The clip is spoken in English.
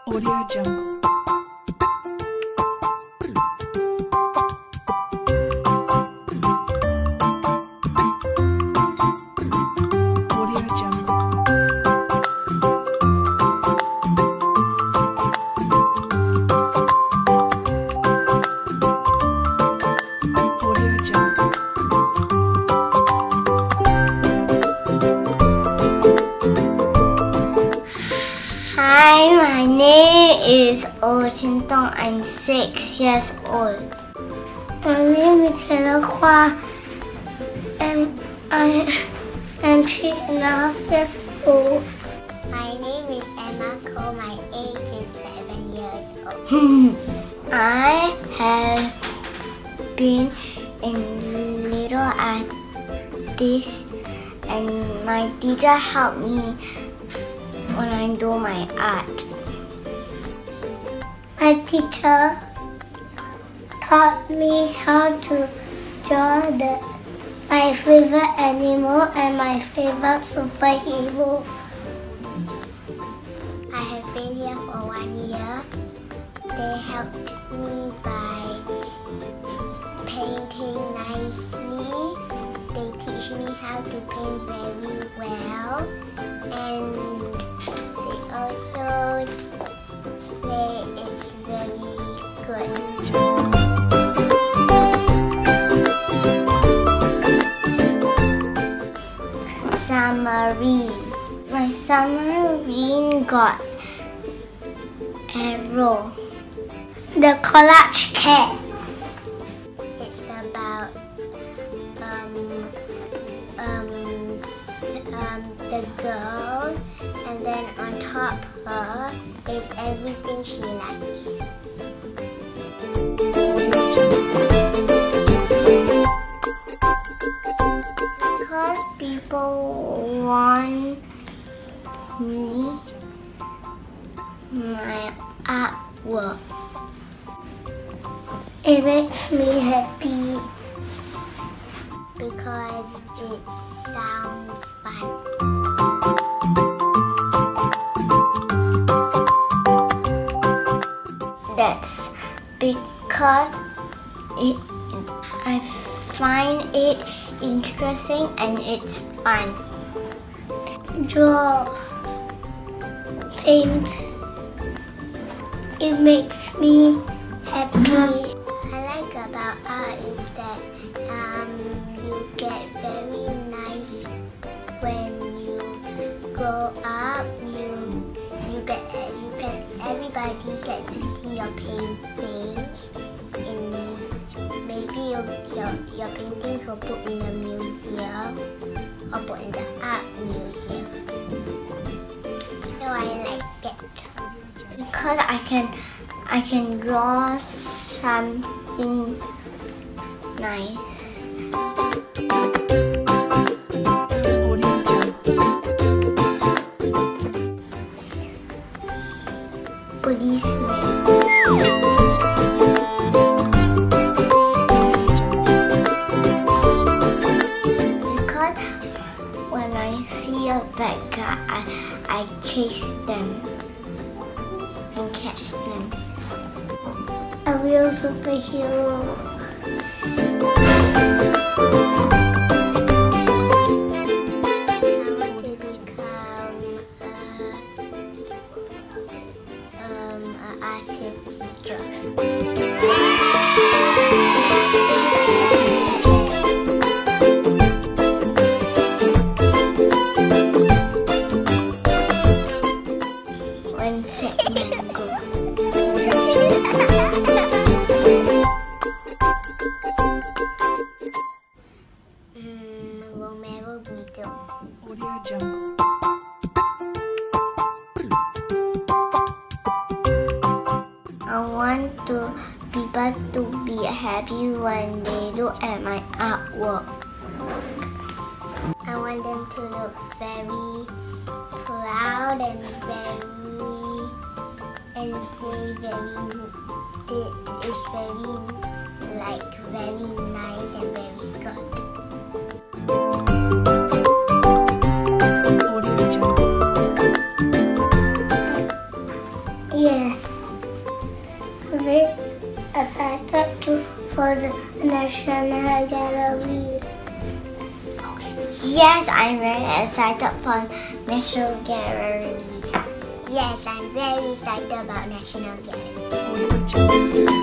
Audio Jungle. Audio Jungle. Audio Jungle. Hi, my name is Tong. I'm 6 years old. My name is Kwa, and I am 3.5 years old. My name is Emma Ko. My age is 7 years old. I have been in little artists, and my teacher helped me when I do my art. My teacher taught me how to draw my favorite animal and my favorite superhero. I have been here for 1 year. They helped me by painting nicely. They teach me how to paint very well, and they also say it's very good. Submarine. My submarine got arrow. The collage cat. It's about the girl, and then on top her is everything she likes. Because people want me, my artwork. It makes me happy because it sounds fun. That's because I find it interesting and it's fun. Draw, paint, it makes me happy. I like about art is that you get very nice when you grow up. Everybody get to see your paintings. Maybe your paintings will put in a museum or put in the art museum. So I like it because I can draw something nice. Policeman. Because when I see a bad guy, I chase them and catch them. A real superhero. Artist teacher. One segment go. Romero Beetle. Audio Jungle. I want people to be happy when they look at my artwork. I want them to look very proud and say it's very nice and very good. Yes. I'm very excited for the National Gallery. Yes, I'm very excited for National Gallery. Yes, I'm very excited about National Gallery. Audio Jungle.